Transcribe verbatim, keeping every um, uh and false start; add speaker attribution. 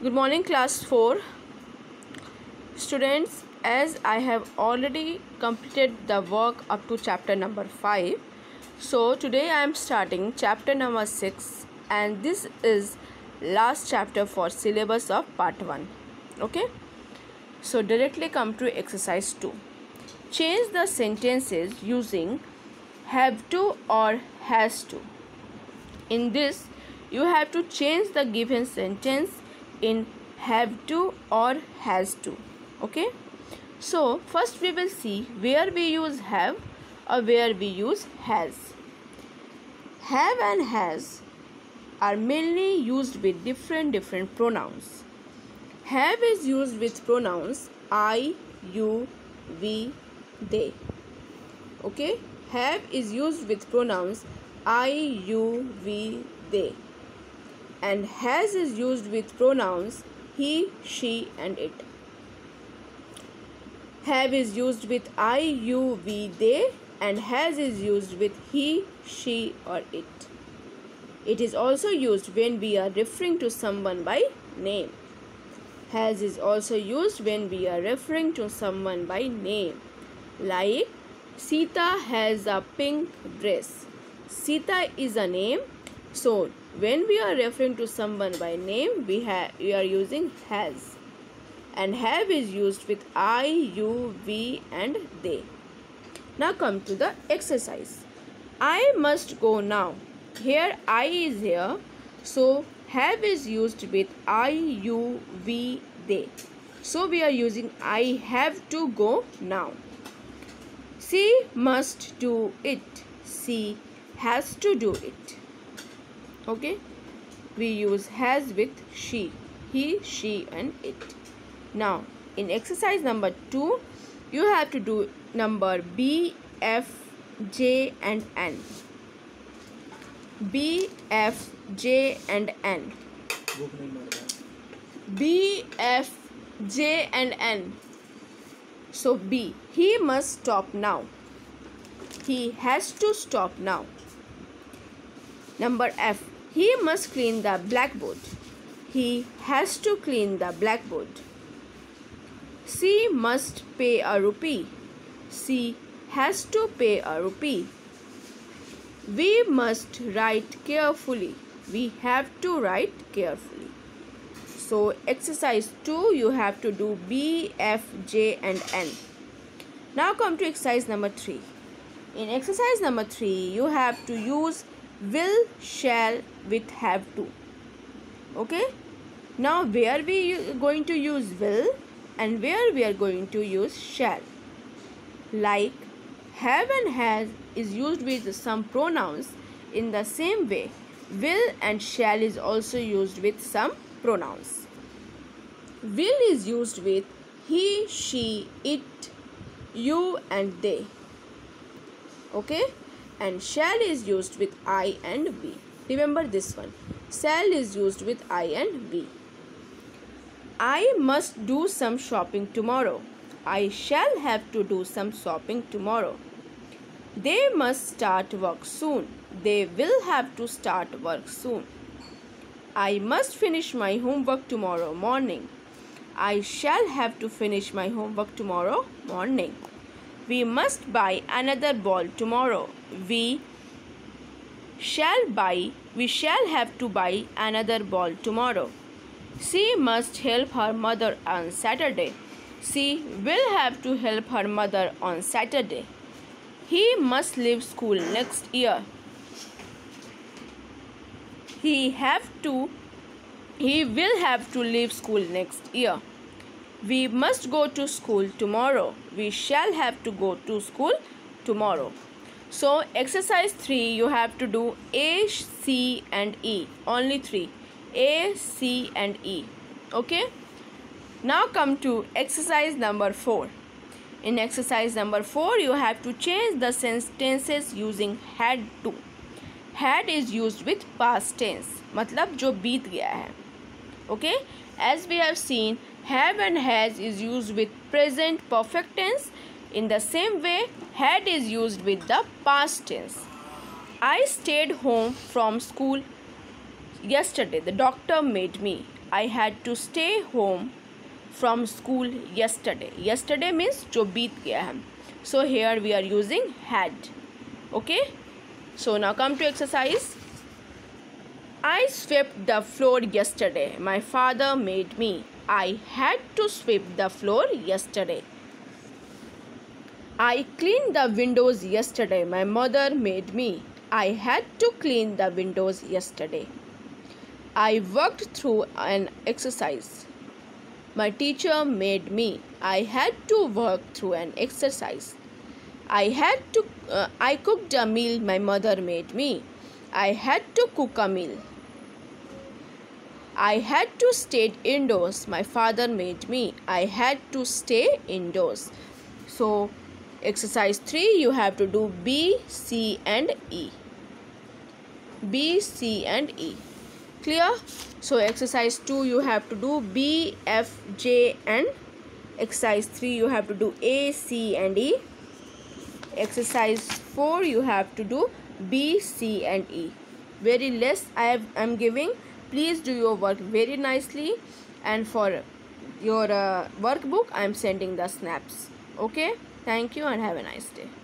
Speaker 1: Good morning, class four. Students, as I have already completed the work up to chapter number five, so today I am starting chapter number six, and this is last chapter for syllabus of part one. Okay, so directly come to exercise two. Change the sentences using have to or has to. In this, you have to change the given sentence in have to or has to. Okay, so first we will see where we use have or where we use has. Have and has are mainly used with different different pronouns. Have is used with pronouns I, you, we, they. Okay, have is used with pronouns I, you, we, they. And has is used with pronouns he, she, and it. Have is used with I, you, we, they, and has is used with he, she, or it. It is also used when we are referring to someone by name. Has is also used when we are referring to someone by name. Like Sita has a pink dress. Sita is a name, so when we are referring to someone by name, we have we are using has. And have is used with I, you, we, and they. Now come to the exercise. I must go now. Here I is here, so have is used with I, you, we, they. So we are using I have to go now. She must do it. She has to do it. Okay, we use has with she, he, she, and it. Now in exercise number two, you have to do number B, F, J, and N. B, F, J, and N. B, F, J, and N. So B, he must stop now. He has to stop now. Number F, he must clean the blackboard. He has to clean the blackboard. She must pay a rupee. She has to pay a rupee. We must write carefully. We have to write carefully. So exercise two, you have to do B, F, J, and N. Now come to exercise number three. In exercise number three, you have to use will, shall with have to. Okay, now where we are going to use will and where we are going to use shall. Like have and has is used with some pronouns. In the same way, will and shall is also used with some pronouns. Will is used with he, she, it, you, and they. Okay, and shall is used with I and we. Remember this one. Shall is used with I and we. I must do some shopping tomorrow. I shall have to do some shopping tomorrow. They must start work soon. They will have to start work soon. I must finish my homework tomorrow morning. I shall have to finish my homework tomorrow morning. We must buy another ball tomorrow. We shall buy, we shall have to buy another ball tomorrow. She must help her mother on Saturday. She will have to help her mother on Saturday. He must leave school next year. He have to, he will have to leave school next year. We must go to school tomorrow. We shall have to go to school tomorrow. So exercise three, you have to do A, C, and E. Only three. A, C, and E. Okay. Now come to exercise number four. In exercise number four, you have to change the sentences using had to. Had is used with past tense. मतलब जो बीत गया है. Okay. As we have seen, have and has is used with present perfect tense. In the same way, had is used with the past tense. I stayed home from school yesterday the doctor made me. I had to stay home from school yesterday. Yesterday means जो बीत गया है. So here we are using had. Okay. So now come to exercise. I swept the floor yesterday. My father made me. I had to sweep the floor yesterday. I cleaned the windows yesterday. My mother made me. I had to clean the windows yesterday. I worked through an exercise. My teacher made me. I had to work through an exercise. I had to uh, I cooked a meal my mother made me. I had to cook a meal. I had to stay indoors. My father made me. I had to stay indoors. So exercise three, you have to do B, C and E. B, C and E. Clear? So exercise two, you have to do B, F, J and exercise three, you have to do A, C and E. Exercise four, you have to do B, C and E. Very less I have, I'm giving. Please do your work very nicely, and for your uh, workbook I am sending the snaps. Okay, thank you and have a nice day.